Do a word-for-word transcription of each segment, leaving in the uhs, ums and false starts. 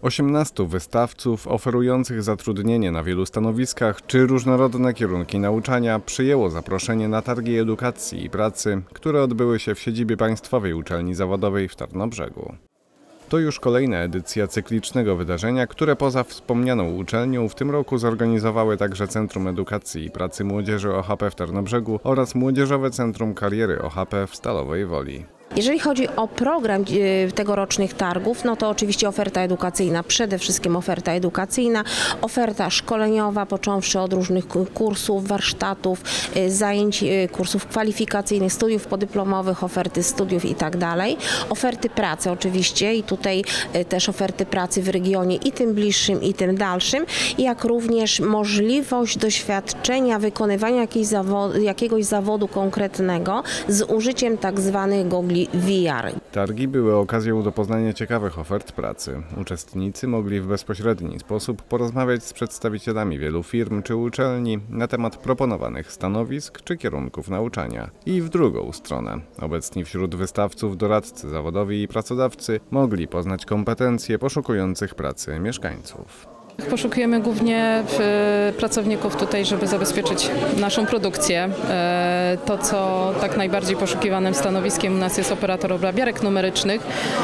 osiemnastu wystawców oferujących zatrudnienie na wielu stanowiskach czy różnorodne kierunki nauczania przyjęło zaproszenie na targi edukacji i pracy, które odbyły się w siedzibie Państwowej Uczelni Zawodowej w Tarnobrzegu. To już kolejna edycja cyklicznego wydarzenia, które poza wspomnianą uczelnią w tym roku zorganizowały także Centrum Edukacji i Pracy Młodzieży O H P w Tarnobrzegu oraz Młodzieżowe Centrum Kariery O H P w Stalowej Woli. Jeżeli chodzi o program tegorocznych targów, no to oczywiście oferta edukacyjna, przede wszystkim oferta edukacyjna, oferta szkoleniowa, począwszy od różnych kursów, warsztatów, zajęć, kursów kwalifikacyjnych, studiów podyplomowych, oferty studiów i tak dalej. Oferty pracy oczywiście i tutaj też oferty pracy w regionie i tym bliższym i tym dalszym, jak również możliwość doświadczenia wykonywania jakiejś zawodu, jakiegoś zawodu konkretnego z użyciem tak zwanych gogli V R. Targi były okazją do poznania ciekawych ofert pracy. Uczestnicy mogli w bezpośredni sposób porozmawiać z przedstawicielami wielu firm czy uczelni na temat proponowanych stanowisk czy kierunków nauczania. I w drugą stronę. Obecni wśród wystawców doradcy zawodowi i pracodawcy mogli poznać kompetencje poszukujących pracy mieszkańców. Poszukujemy głównie pracowników tutaj, żeby zabezpieczyć naszą produkcję. To, co tak najbardziej poszukiwanym stanowiskiem u nas jest operator obrabiarek numerycznych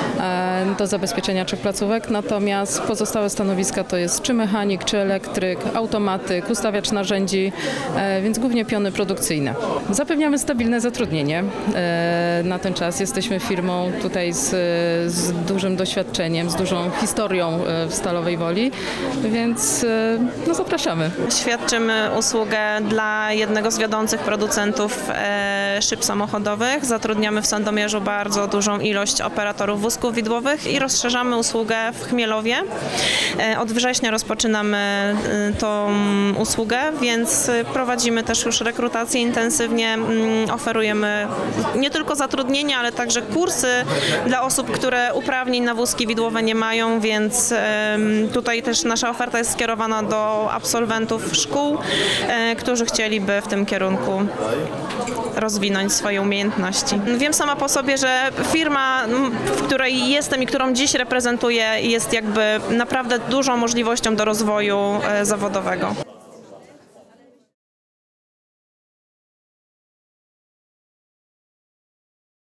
do zabezpieczenia trzech placówek, natomiast pozostałe stanowiska to jest czy mechanik, czy elektryk, automatyk, ustawiacz narzędzi, więc głównie piony produkcyjne. Zapewniamy stabilne zatrudnienie na ten czas. Jesteśmy firmą tutaj z, z dużym doświadczeniem, z dużą historią w Stalowej Woli. Więc no, zapraszamy. Świadczymy usługę dla jednego z wiodących producentów e, szyb samochodowych. Zatrudniamy w Sandomierzu bardzo dużą ilość operatorów wózków widłowych i rozszerzamy usługę w Chmielowie. E, od września rozpoczynamy e, tą usługę, więc prowadzimy też już rekrutację intensywnie. M, oferujemy nie tylko zatrudnienie, ale także kursy dla osób, które uprawnień na wózki widłowe nie mają, więc e, tutaj też nasza oferta jest skierowana do absolwentów szkół, e, którzy chcieliby w tym kierunku rozwinąć swoje umiejętności. Wiem sama po sobie, że firma, w której jestem i którą dziś reprezentuję, jest jakby naprawdę dużą możliwością do rozwoju e, zawodowego.